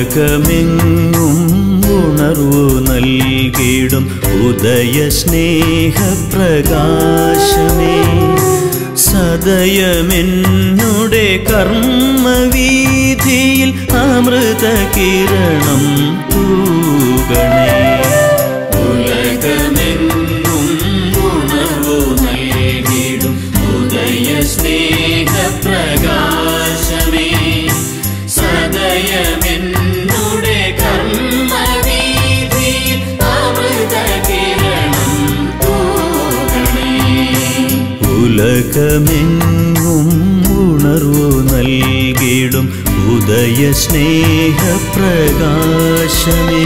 ഉലകമെങ്ങും ഉണർവു നൽകിടും ഉദയ സ്നേഹപ്രകാശമേ സദയമെന്നുടെ കർമ്മവീഥിയിൽ അമൃത കിരണം തൂകണേ ഉലകമെങ്ങും ഉണർവു നൽകിടും ഉദയ സ്നേഹപ്രകാശമേ സദയമെന്നുടെ കർമ്മവീഥിയിൽ അമൃത കിരണം തൂകണേ ഉലകമെങ്ങും ഉണർവു നൽകിടും ഉദയ സ്നേഹപ്രകാശമേ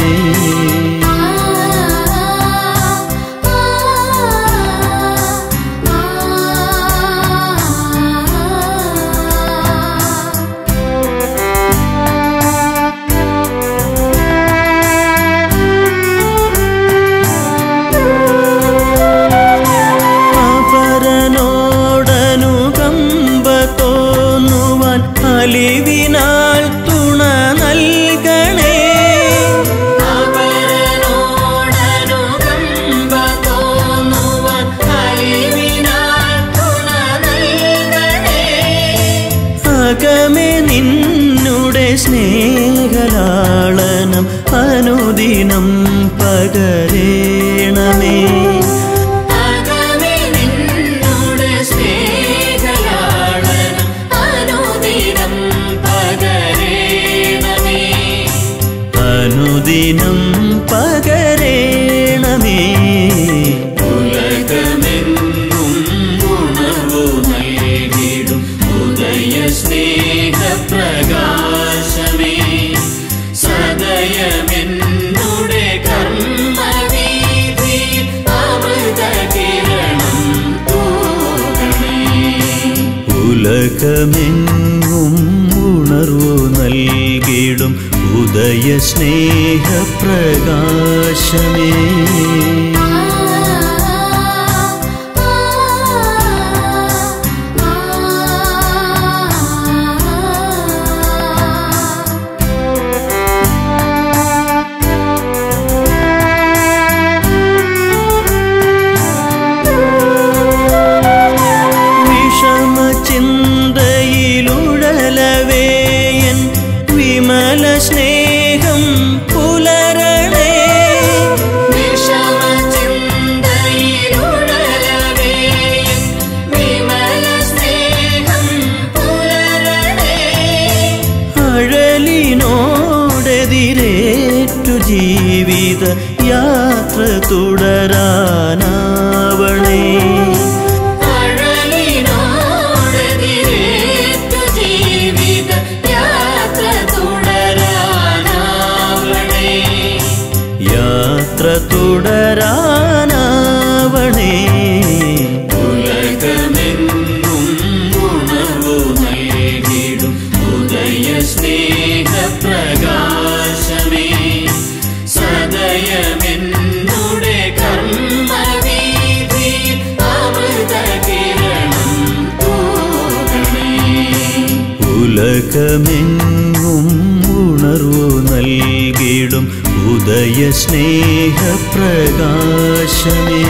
അലിവിനാൽ തുണ നൽകണേ അവരനോടനുകമ്പ തോന്നുവാൻ അലിവിനാൽ തുണ നൽകണേ അകമേ നിന്നുടെ സ്നേഹലാളനം അനുദിനം പകരേണമേ അനുദിനം പകരേണമേ ഉലകമെങ്ങും ഉണർവു നൽകിടും ഉദയ സ്നേഹപ്രകാശമേ സദയമെന്നുടെ കർമ്മവീഥിയിൽ അമൃത കിരണം തൂകണേ ഉലകമെങ്ങും ഉണർവു നൽകിടും ഉദയ സ്നേഹപ്രകാശമേ വിഷമചിന്തയിലുഴലവേ എൻ വിമല സ്നേഹം പുലരണേ വിഷമചിന്തയിലുഴലവേ വിമല സ്നേഹം പുലരണേ അഴലിനോടെതിരേറ്റു ജീവിത യാത്ര തുടരാനാവണേ തുടരാനാവണേ ഉലകമെങ്ങും ഉണർവു നൽകിടും ഉദയ സ്നേഹപ്രകാശമേ സദയമെന്നുടെ കർമ്മവീഥിയിൽ അമൃത കിരണം തൂകണേ ഉലകമെങ്ങും ഉണർവു നൽകിടും ഉദയ സ്നേഹപ്രകാശമേ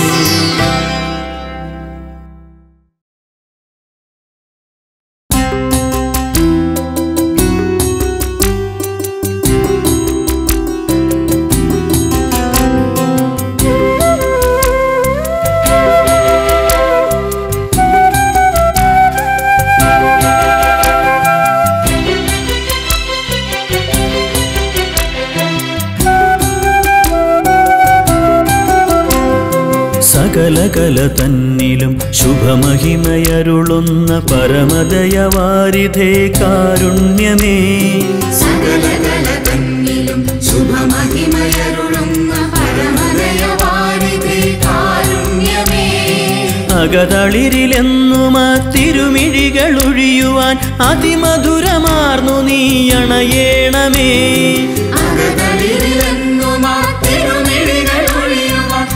സകലകല തന്നിലും ശുഭമഹിമയരുളുന്ന പരമദയവാരിധേ കാരുണ്യമേ സകലകല തന്നിലും ശുഭമഹിമയരുളുന്ന പരമദയവാരിധേ കാരുണ്യമേ അകതളിരിലെന്നും ആ തിരുമിഴികളൊഴിയുവാൻ അതിമധുരമാർന്നു നീ അണയേണമേ അകതളിരിലെന്നും ആ തിരുമിഴികളൊഴിയുവാൻ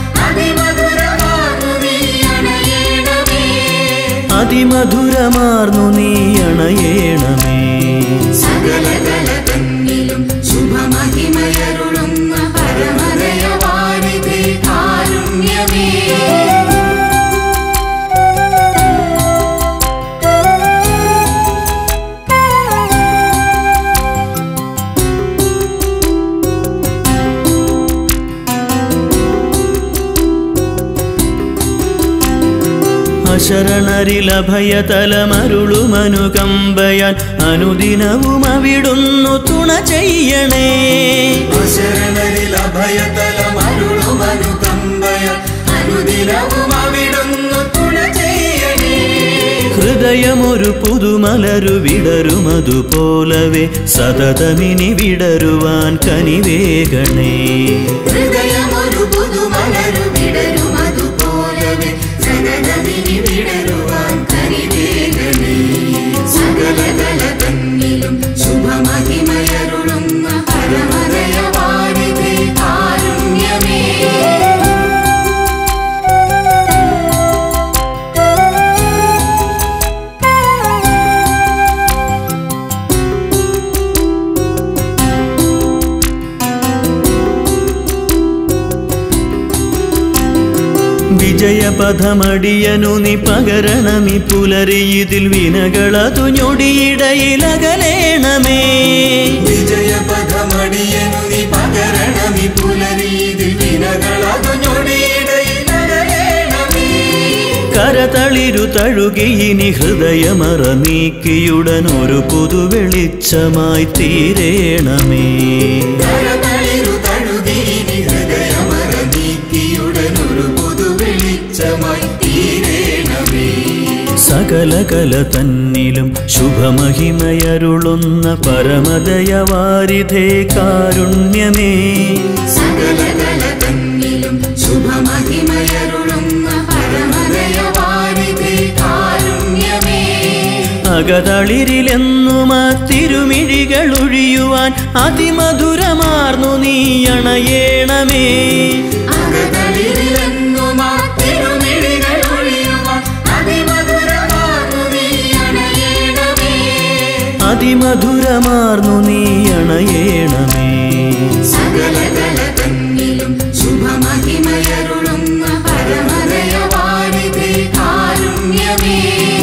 അതിമധുരമാർന്നു നീ അണയേണമേ സകലകല തന്നിലും അശരണരിലഭയതലമരുളുമനുകമ്പയാൽ അനുദിനവും അവിടുന്നു തുണ ചെയ്യണേ. ഹൃദയമൊരു പുതുമലരു വിടരുമതുപോലവേ സതതമിനി വിടരുവാൻ കനിവേകണേ. ഹൃദയമൊരു പുതുമലരു വിടരുമതുപോലവേ സതതമിനി വിടരുവാൻ കനിവേകണേ. സകലകല തന്നിലും ശുഭമഹിമയരുളുന്ന പരമദയവാരിധേ കാരുണ്യമേ. വിജയപഥമടിയനു നീ പകരണമി പുലരിയിതിൽ വിനകളതു ഞൊടിയിടയിലകലേണമേ. വിജയപഥമടിയനു നീ പകരണമി പുലരിയിതിൽ വിനകളതു ഞൊടിയിടയിലകലേണമേ. കരതളിരു തഴുകിയിനി ഹൃദയമറ നീക്കിയുടനൊരു പുതുവെളിച്ചമായി തീരേണമേ. കരതളിരു തഴുകിയിനി ഹൃദയമറ നീക്കിയുടനൊരു പുതുവെളിച്ചമായി തീരേണമേ. സകലകല തന്നിലും ശുഭമഹിമയരുളുന്ന പരമദയവാരിധേ കാരുണ്യമേ. സകലകല തന്നിലും ശുഭമഹിമയരുളുന്ന പരമദയവാരിധേ കാരുണ്യമേ. അകതളിരിലെന്നും ആ തിരുമിഴികളൊഴിയുവാൻ അതിമധുരമാർന്നു നീ അണയേണമേ. അകതളിരിലെന്നും ആ തിരുമിഴികളൊഴിയുവാൻ അതിമധുരമാർന്നു നീ അണയേണമേ. അതിമധുരമാർന്നു നീ അണയേണമേ. സകലകല തന്നിലും ശുഭമഹിമയരുളുന്ന പരമദയവാരിധേ കാരുണ്യമേ.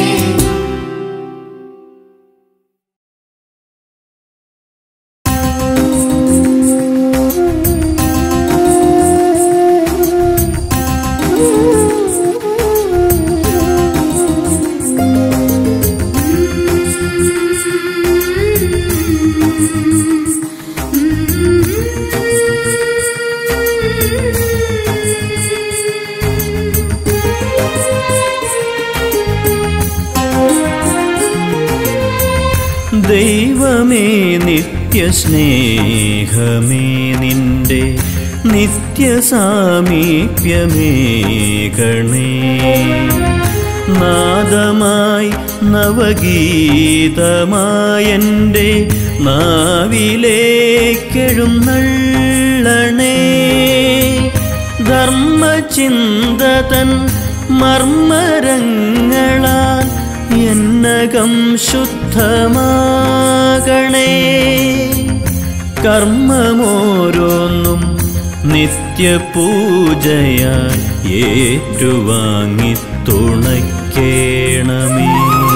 ദൈവമേ നിത്യസ്നേഹമേ നിന്റെ നിത്യസാമീപ്യമേ ഗണേ. നാദമായി നവഗീതമായെൻ്റെ നാവിലേക്കെഴുന്നള്ളണേ. ധർമ്മചിന്തതൻ മർമ്മരങ്ങളാൽ എന്നകം ശുദ്ധമാകണേ. കർമ്മമോരോന്നും നിത്യപൂജയായി ഏറ്റുവാങ്ങി തുണയ്ക്കേണമേ.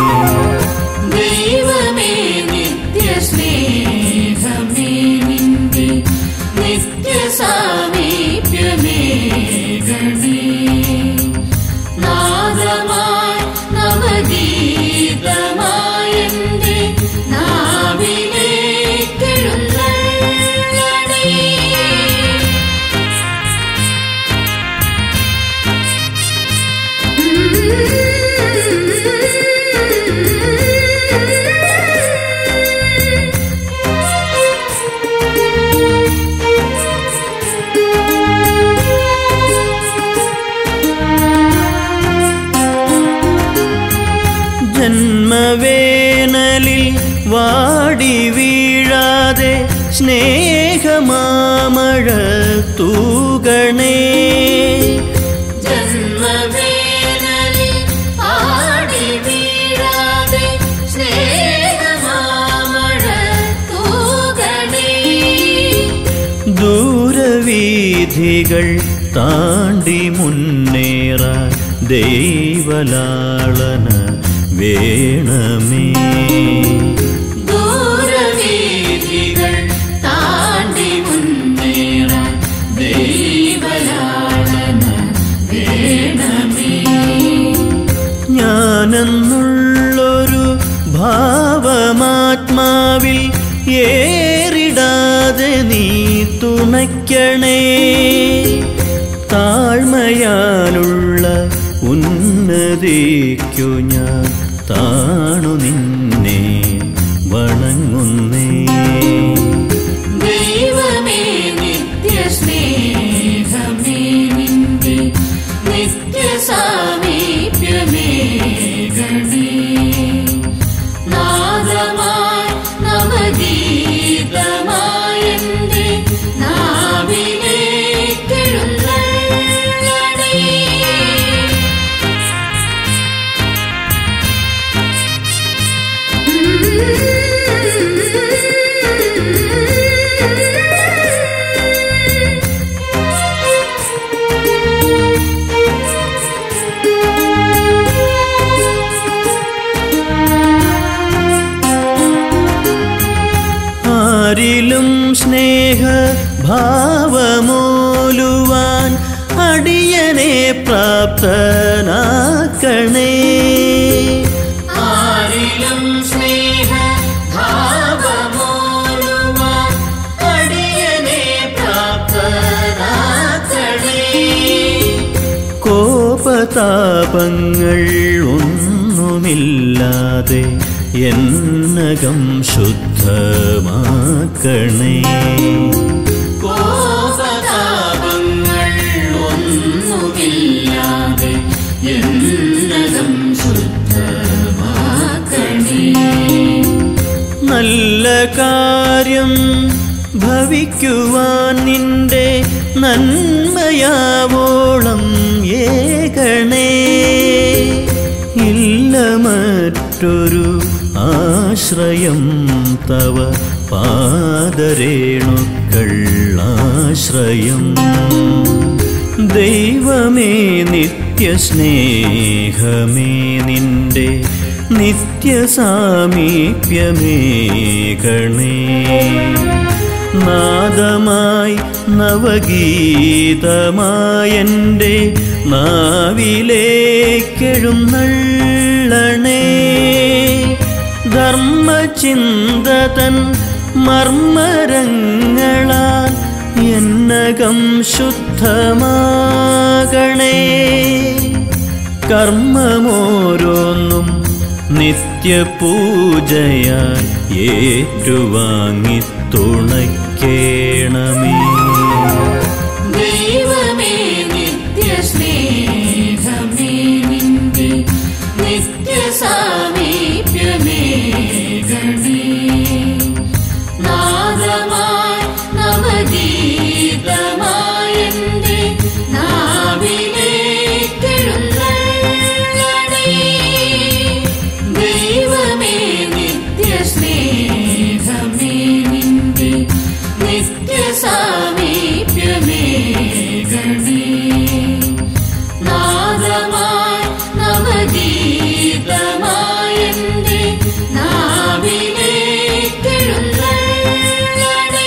ദൈവമേ നിത്യസ്നേഹമേ നിന്റെ നിത്യസാമീപ്യമേ ഗണേ. നാദമായി നവഗീതമായെന്റെ നാവിലേക്കെഴുന്നള്ളണേ. ജന്മവേനലിൽ വാടി വീഴാതെ സ്നേഹമാമഴ തൂകണേ. ജന്മവേനലിൽ ആടി വീഴാതെ സ്നേഹമാമഴ തൂകണേ. ദൂരവീഥികൾ താണ്ടി മുന്നേറാൻ ദൈവലാളന വേണമേ. ദൂരവീഥികൾ താണ്ടി മുന്നേറാൻ ദൈവലാളന വേണമേ. നീ തുണയ്ക്കണേ. താഴ്മയാലുള്ള ഉന്നതിക്കു ഞാൻ താണു നിന്നെ വണങ്ങുന്നേ. ദൈവമേ നിത്യസ്നേഹമേ നിന്റെ നിത്യസാമീപ്യമേകണേ. നാദമായി നവഗീതമായെന്റെ നാവിലേക്കെഴുന്നള്ളണേ. ആരിലും സ്നേഹഭാവമൂലുവാൻ അടിയനെ പ്രാപ്തനാക്കണേ. ആരിലും സ്നേഹഭാവമൂലുവാൻ അടിയനെ പ്രാപ്തനാക്കണേ. കോപതാപങ്ങൾ ഒന്നുമില്ലാതെ എന്നകം ശുദ്ധമാക്കണേ. കോപതാപങ്ങൾ ഒന്നുമില്ലാതെ എന്നകം ശുദ്ധമാക്കണേ. നല്ല കാര്യം ഭവിക്കുവാൻ നിന്റെ നന്മയാവോളം ഏകണേ. ഇല്ല മറ്റൊരു ആശ്രയം തവ പാദരേണുക്കൾ ആശ്രയം. ദൈവമേ നിത്യസ്നേഹമേ നിന്റെ നിത്യസാമീപ്യമേകണേ. നാദമായി നവഗീതമായെന്റെ നാവിലേക്കെഴുന്നള്ളണേ. ധർമ്മചിന്തതൻ മർമ്മരങ്ങളാൽ എന്നകം ശുദ്ധമാകണേ. കർമ്മമോരോന്നും നിത്യപൂജയായി ഏറ്റുവാങ്ങി തുണയ്ക്കേണമേ. ദൈവമേ നിത്യസ്നേഹമേ നിന്റെ നിത്യസാമീപ്യമേകണേ. നാദമായി നവഗീതമായെന്റെ നാവിലേക്കെഴുന്നള്ളണേ. ദൈവമേ നിത്യസ്നേഹമേ നിന്റെ നിത്യസാമീപ്യമേകണേ. നാദമായി നവഗീതമായെന്റെ നാവിലേക്കെഴുന്നള്ളണേ.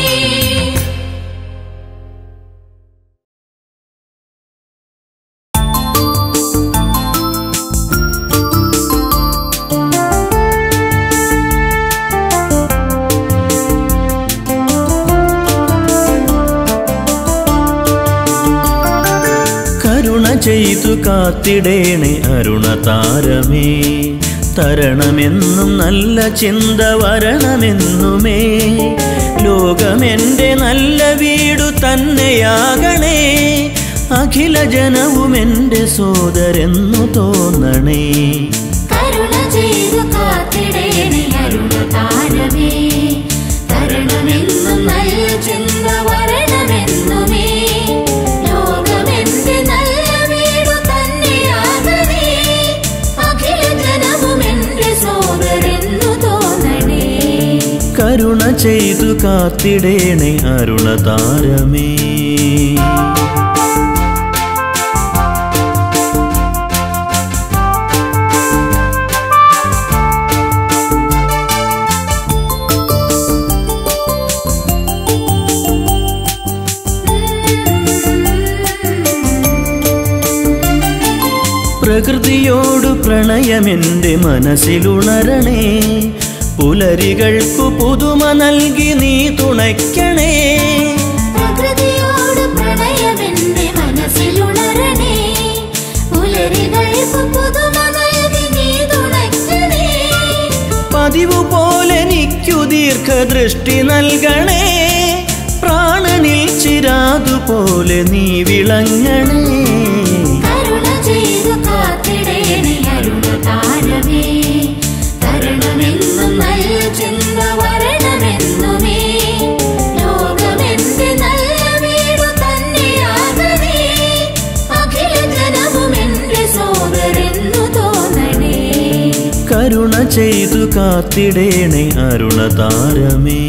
കരുണ ചെയ്തു കാത്തിടേണേ അരുണതാരമേ. തരണമെന്നും നല്ല ചിന്ത വരണമെന്നുമേ. ലോകമെൻ്റെ നല്ല വീടു തന്നെയാകണേ. അഖില ജനവും എൻ്റെ സോദരെന്നു തോന്നണേ. കരുണ ചെയ്തു കാത്തിടേണേ അരുണതാരമേ. തരണമെന്നും നല്ല ചിന്ത വരണമെന്നുമേ. ലോകമെന്റെ നല്ല വീടു തന്നെയാകണേ. അഖില ജനവും എന്റെ സോദരെന്നു തോന്നണേ. കരുണ ചെയ്തു കാത്തിടേണേ അരുണതാരമേ. പ്രകൃതിയോടു പ്രണയമെൻ്റെ മനസ്സിലുണരണേ. പുലരികൾക്കു പുതുമ നൽകി നീ തുണയ്ക്കണേ. പ്രകൃതിയോട് പ്രണയമെന്റെ മനസ്സിലുണരണേ. പുലരികൾക്കു പുതുമ നൽകി നീ തുണയ്ക്കണേ. പതിവു പോലെ എനിക്കു ദീർഘദൃഷ്ടി നൽകണേ. പ്രാണനിൽ ചിരാതുപോലെ നീ വിളങ്ങണേ. കരുണ ചെയ്തു കാത്തിടേണേ അരുണതാരമേ. തരണമെന്നും നല്ല ചിന്ത വരണമെന്നുമേ. ലോകമെന്റെ നല്ല വീടു തന്നെയാകണേ. അഖില ജനവും എന്റെ സോദരെന്നു തോന്നണേ. കരുണ ചെയ്തു കാത്തിടേണേ അരുണതാരമേ.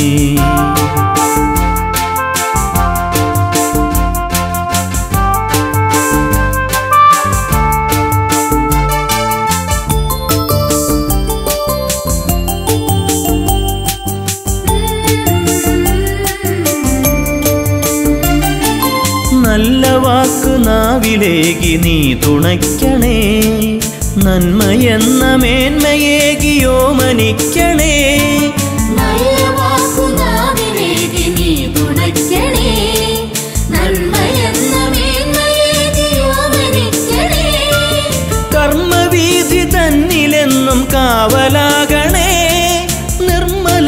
നല്ല വാക്ക് നാവിലേകി നീ തുണയ്ക്കണേ. നന്മയെന്ന മേന്മയേകിയോ മനിക്കണേ. നല്ല വാക്കു നാവിലേകി നീ തുണയ്ക്കണേ. നന്മയെന്ന മേന്മയേകിയോ മനിക്കണേ. കർമ്മവീഥി തന്നിലെന്നും കാവലാകണേ. നിർമ്മല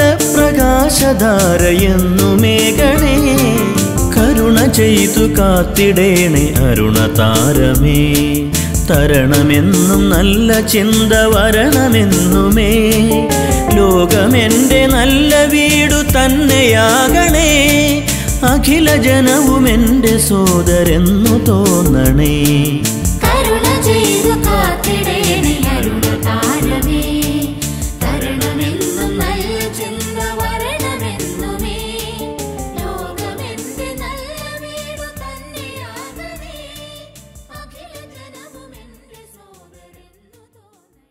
പ്രകാശധാരയെന്നുമേകണേ. കരുണ ചെയ്തു കാത്തിടേണേ അരുണതാരമേ. തരണമെന്നും നല്ല ചിന്ത വരണമെന്നുമേ. ലോകമെന്റെ നല്ല വീടു തന്നെയാകണേ. അഖില ജനവും എന്റെ സോദരെന്നു തോന്നണേ. കരുണ ചെയ്തു കാത്തിടേണേ അരുണതാരമേ. തരണമെന്നും നല്ല ചിന്ത വരണമെന്നുമേ. ലോകമെന്റെ നല്ല വീടു തന്നെയാകണേ. അഖില ജനവും എന്റെ സോദരെന്നു തോന്നണേ.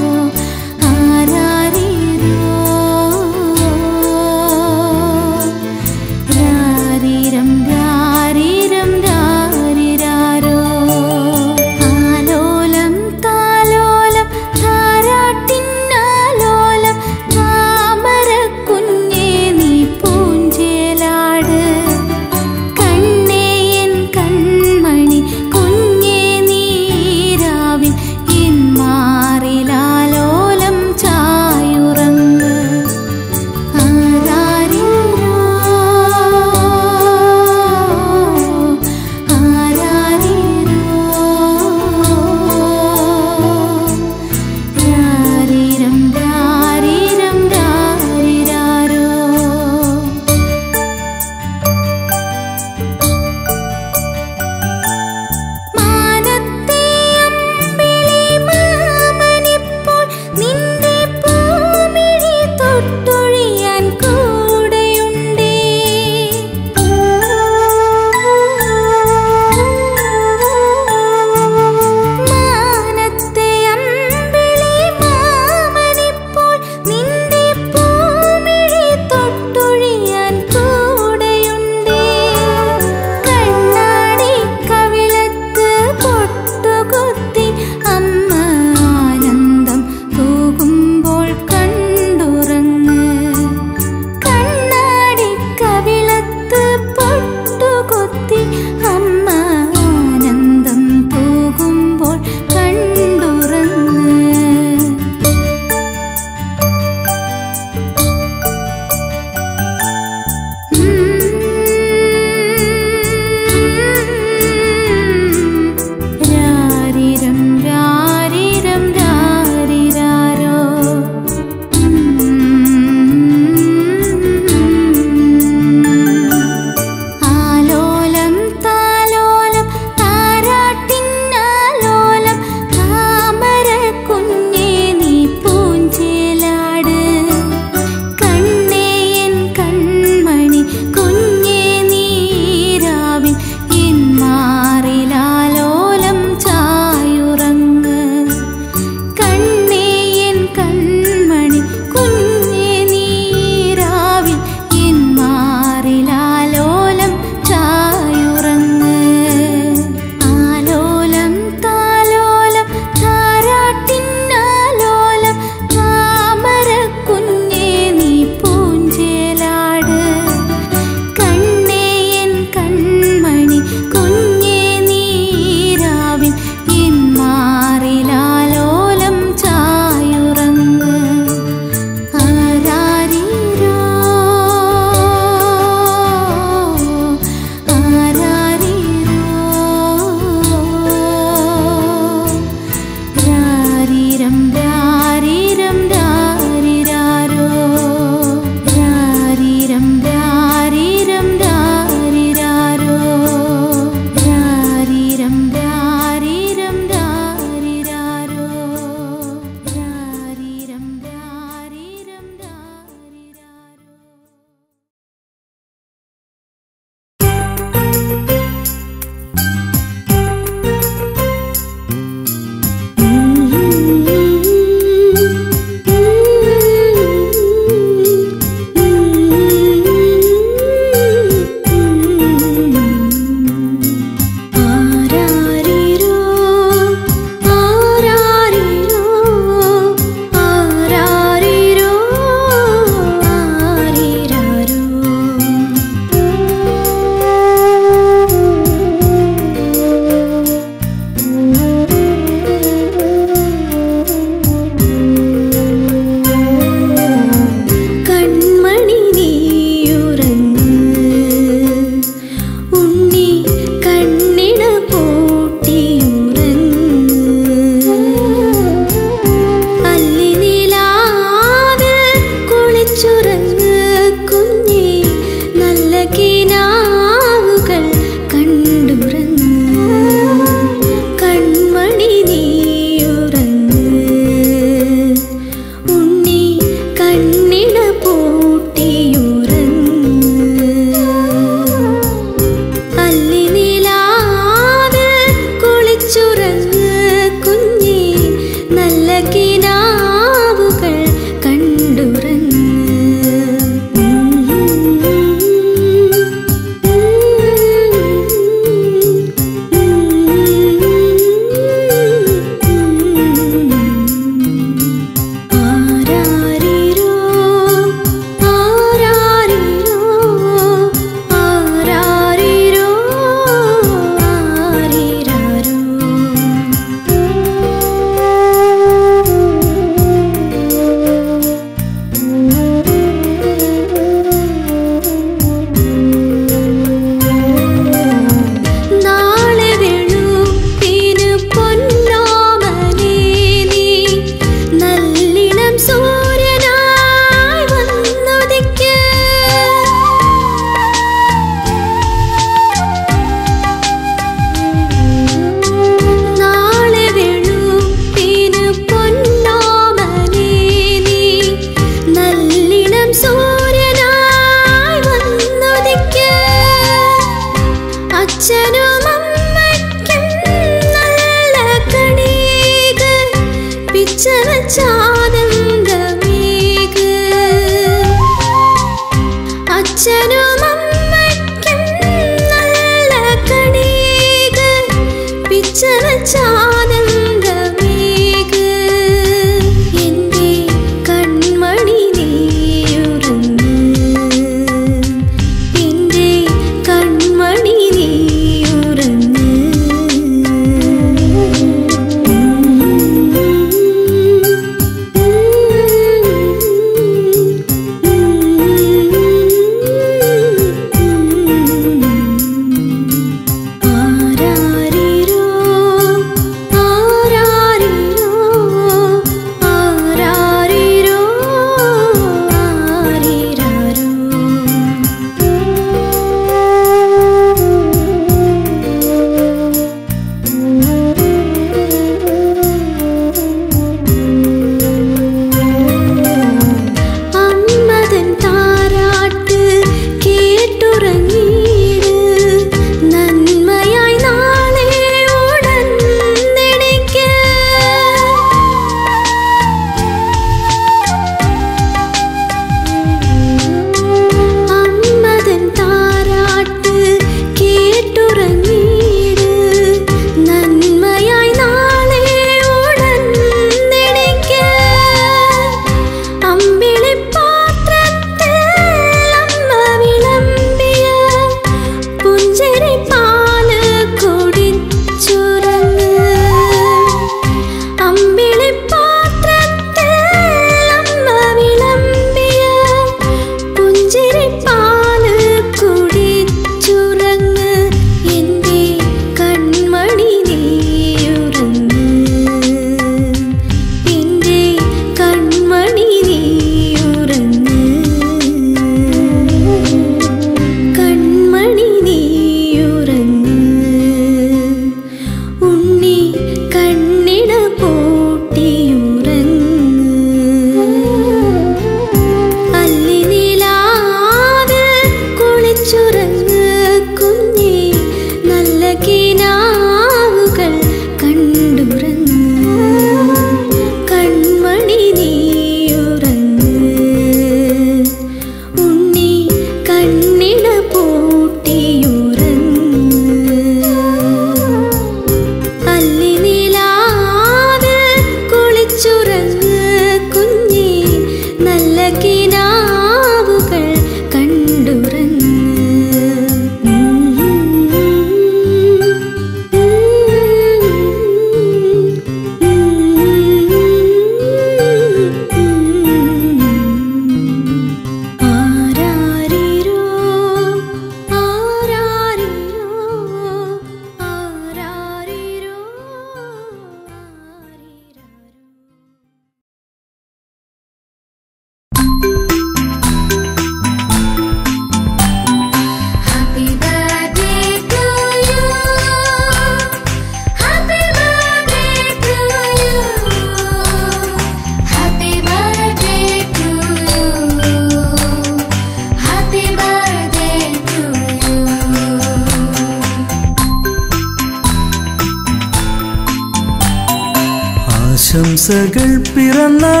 ആശംസകൾ പിറന്നാൾ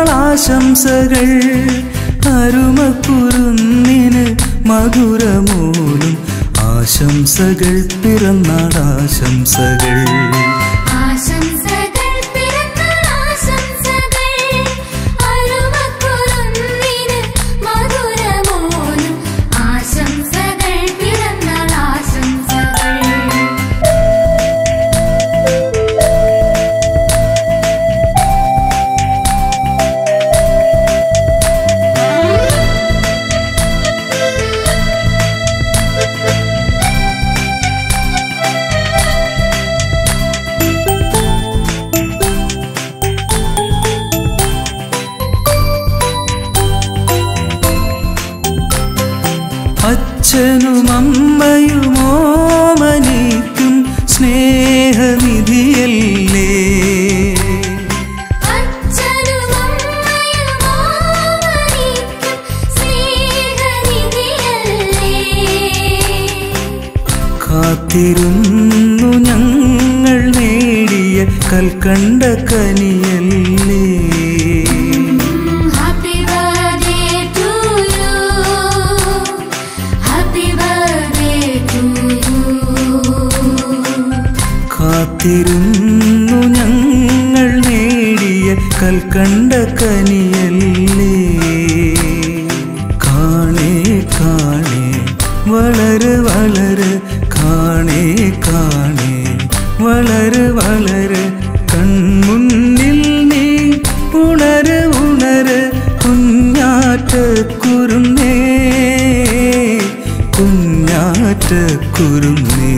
ആശംസകൾ അരുമക്കുരുന്നിന് മധുരമൂലും ആശംസകൾ പിറന്നാൾ ആശംസകൾ അച്ഛനും അമ്മയും ഓമനിക്കും സ്നേഹനിധിയല്ലേ കാത്തിരുന്നു ഞങ്ങൾ നേടിയ കൽക്കണ്ട കനിയല്ലേ കാത്തിരുന്നു കൽക്കണ്ട കനിയല്ലേ. കാണേ കാണേ വളര് വളര്, കാണേ കാണേ വളര് വളര്, കൺമുന്നിൽ നീ ഉണര് ഉണര്, കുഞ്ഞാറ്റ കുരുന്നേ കുഞ്ഞാറ്റ കുരുന്നേ.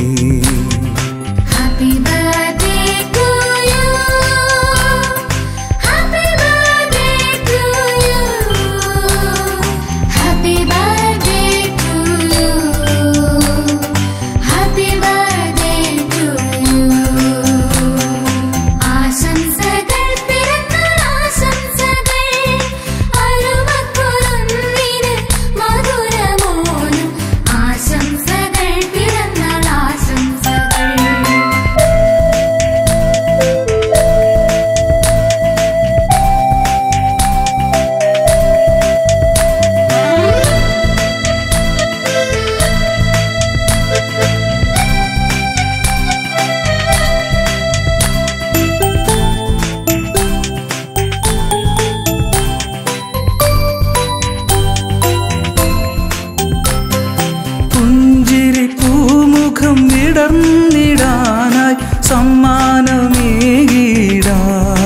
വിടർന്നിടാനായി സമ്മാനമേകിടാ.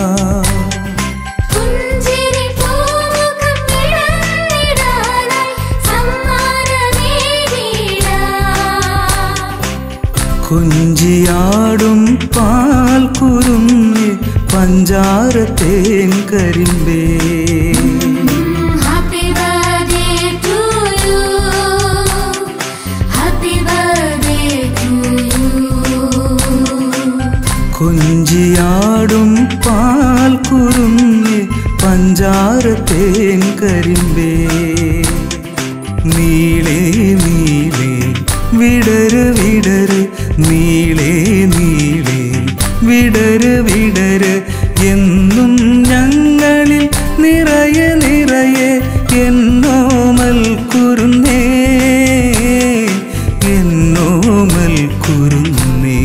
കുഞ്ചിയാടും പാൽ കുരുങ്ങി പഞ്ചാര തേൻ കരിമ്പേ. കുഞ്ചിയാടും പാൽ കുരുങ്ങി പഞ്ചാര തേൻ കരിമ്പേ. നീളേ നീളേ വിടര് വിടര്, നീളേ നീളേ വിടര് വിടര്, എന്നും ഞങ്ങളിൽ നിറയെ നിറയെ എന്നോമൽ കുരുന്നേ എന്നോമൽ കുരുന്നേ.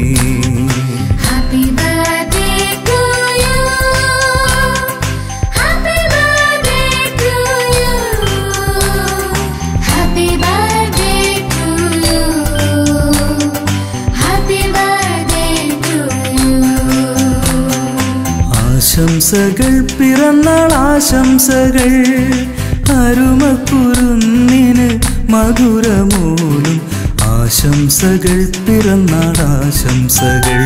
ആശംസകൾ പിറന്നാൾ ആശംസകൾ, അരുമക്കുരുന്നിന് മധുരമൂലും ആശംസകൾ പിറന്നാൾ ആശംസകൾ.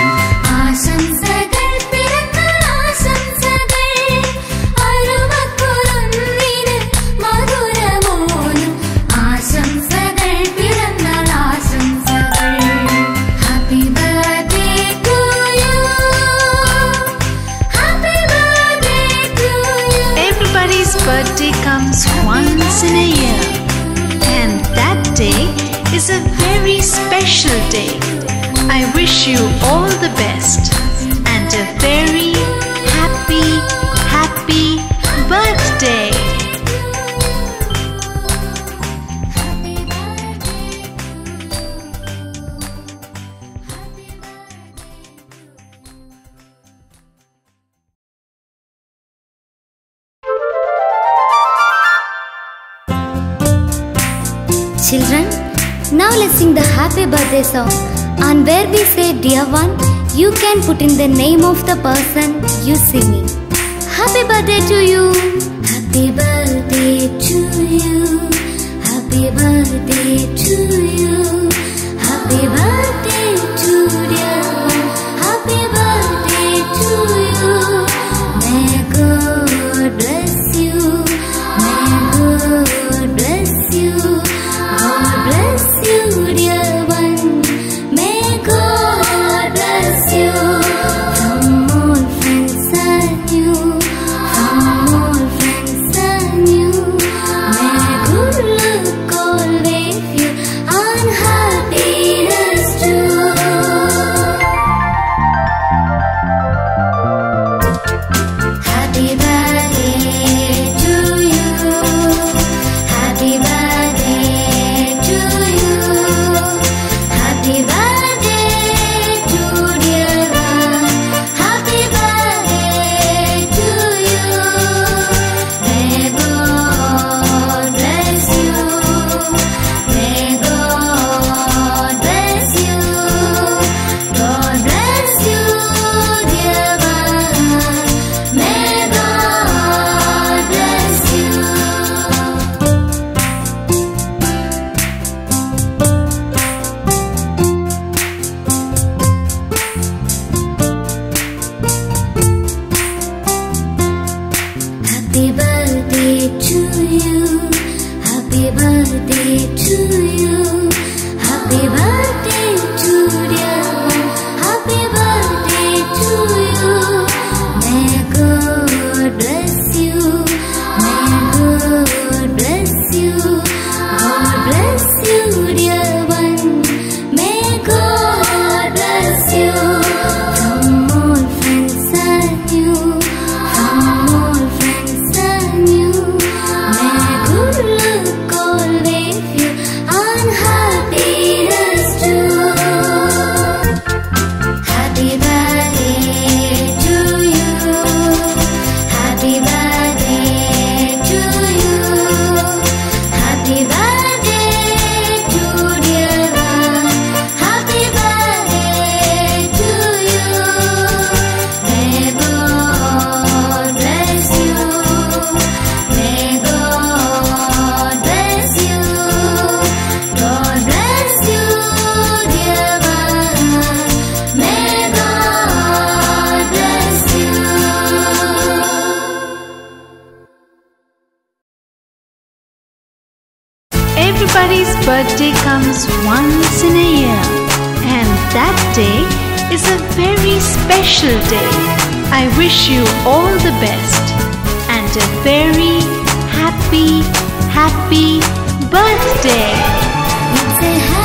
Birthday comes once in a year, and that day is a very special day. I wish you all the best and a very happy, happy birthday. Children, now let's sing the happy birthday song. And where we say dear one, you can put in the name of the person you singing. Happy birthday to you. Happy birthday to you. Happy birthday to you. Happy birthday to dear one. Happy birthday to you. May God bless you. May God bless you. God bless you, dear one. May God bless you. From all friends and you, from all friends and you, may good luck always you and happiness too. Everybody's birthday comes once in a year, and that day is a very special day. I wish you all the best and a very happy birthday. It's a